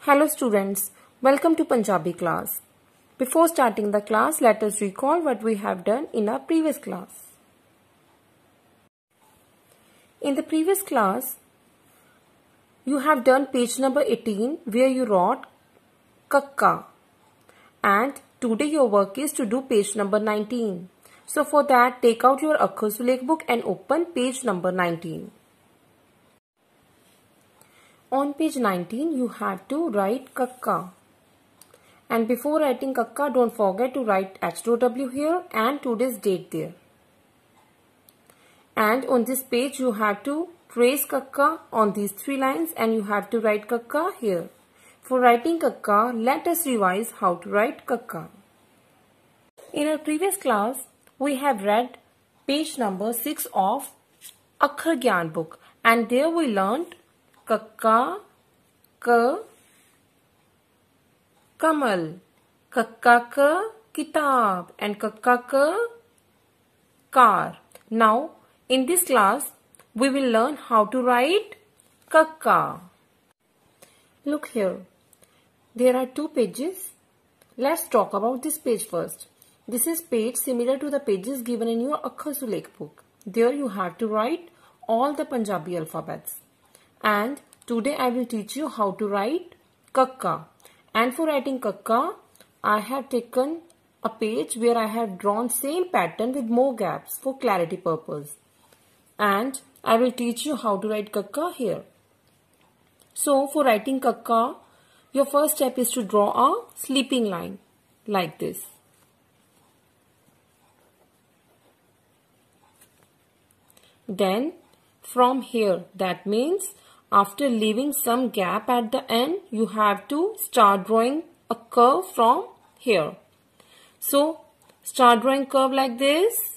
Hello students, welcome to Punjabi class. Before starting the class, let us recall what we have done in our previous class. In the previous class, you have done page number 18 where you wrote kakka, and today your work is to do page number 19. So for that, take out your Akhar Sulekh book and open page number 19. On page 19, you have to write kakka. And before writing kakka, don't forget to write HW here and today's date there. And on this page, you have to trace kakka on these 3 lines and you have to write kakka here. For writing kakka, let us revise how to write kakka. In our previous class, we have read page number 6 of Akhar Gyan book, and there we learnt kakka, ka, kamal, kakka ka, kitab, and kakka ka, car. Now, in this class, we will learn how to write kakka. Look here. There are 2 pages. Let's talk about this page first. This is page similar to the pages given in your Akhar Sulekh book. There you have to write all the Punjabi alphabets. And today I will teach you how to write kakka. And for writing kakka, I have taken a page where I have drawn same pattern with more gaps for clarity purpose. And I will teach you how to write kakka here. So for writing kakka, your first step is to draw a sleeping line like this. Then from here, that means after leaving some gap at the end, you have to start drawing a curve from here. So, start drawing curve like this.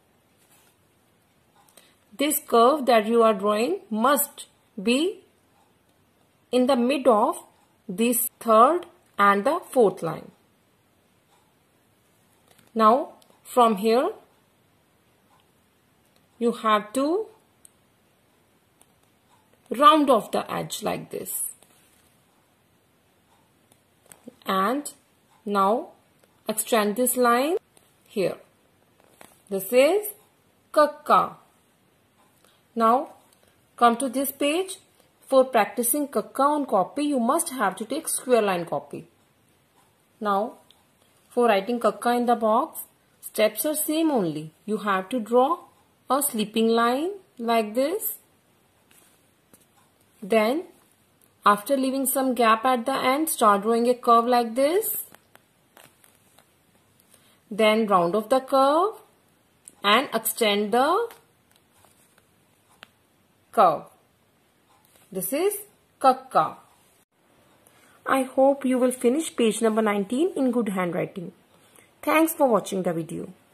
This curve that you are drawing must be in the mid of this 3rd and the 4th line. Now, from here, you have to round off the edge like this. And now extend this line here. This is kakka. Now come to this page. For practicing kakka on copy, you must have to take square line copy. Now for writing kakka in the box, steps are same only. You have to draw a sleeping line like this. Then, after leaving some gap at the end, start drawing a curve like this. Then round off the curve and extend the curve. This is kakka. I hope you will finish page number 19 in good handwriting. Thanks for watching the video.